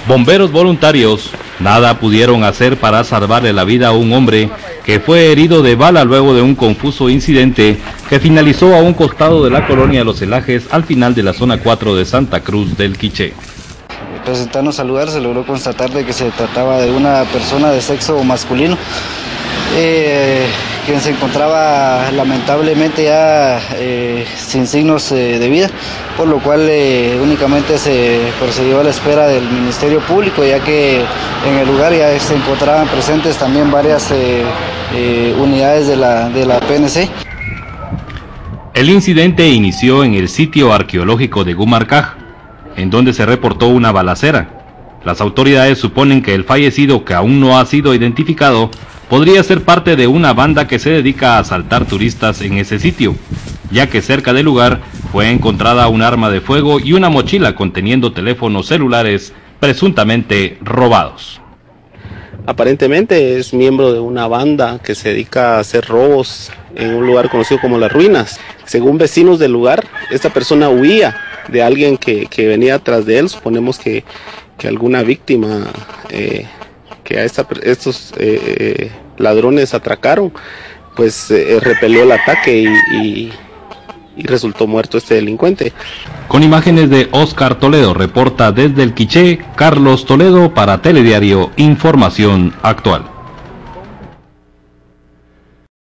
Bomberos voluntarios nada pudieron hacer para salvarle la vida a un hombre que fue herido de bala luego de un confuso incidente que finalizó a un costado de la colonia Los Celajes al final de la zona 4 de Santa Cruz del Quiché. Presentarnos al lugar se logró constatar de que se trataba de una persona de sexo masculino, quien se encontraba lamentablemente ya sin signos de vida, por lo cual únicamente se procedió a la espera del Ministerio Público, ya que en el lugar ya se encontraban presentes también varias unidades de la PNC. El incidente inició en el sitio arqueológico de Gumarcaj, en donde se reportó una balacera. Las autoridades suponen que el fallecido, que aún no ha sido identificado, podría ser parte de una banda que se dedica a asaltar turistas en ese sitio, ya que cerca del lugar fue encontrada un arma de fuego y una mochila conteniendo teléfonos celulares presuntamente robados. Aparentemente es miembro de una banda que se dedica a hacer robos en un lugar conocido como Las Ruinas. Según vecinos del lugar, esta persona huía de alguien que venía atrás de él. Suponemos que alguna víctima que a estos ladrones atracaron, pues repelió el ataque y resultó muerto este delincuente. Con imágenes de Oscar Toledo, reporta desde el Quiché Carlos Toledo para Telediario Información Actual.